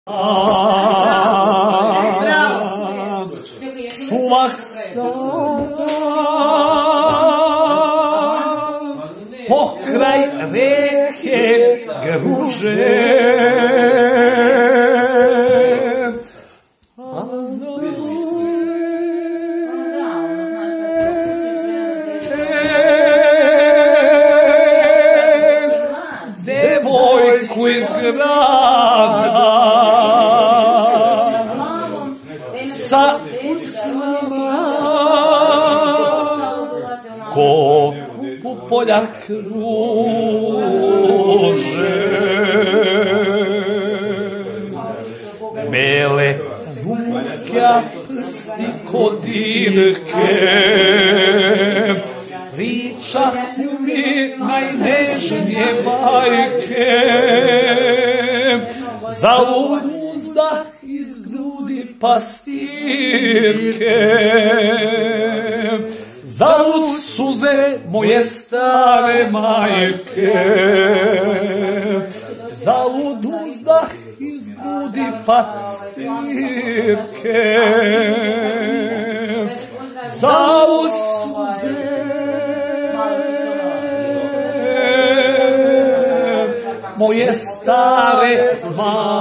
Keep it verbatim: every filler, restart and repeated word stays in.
Čuvak stan pokraj reke Gruže, a devojku iz grada sa ko u polja kruže, bele ruke, prsti kodirke, priča mi najnežnije bajke, za uzdah iz grudi pastirke, zalud suze moje stare majke, zalud uzdah iz grudi pastirke, zalud suze moje stare majke.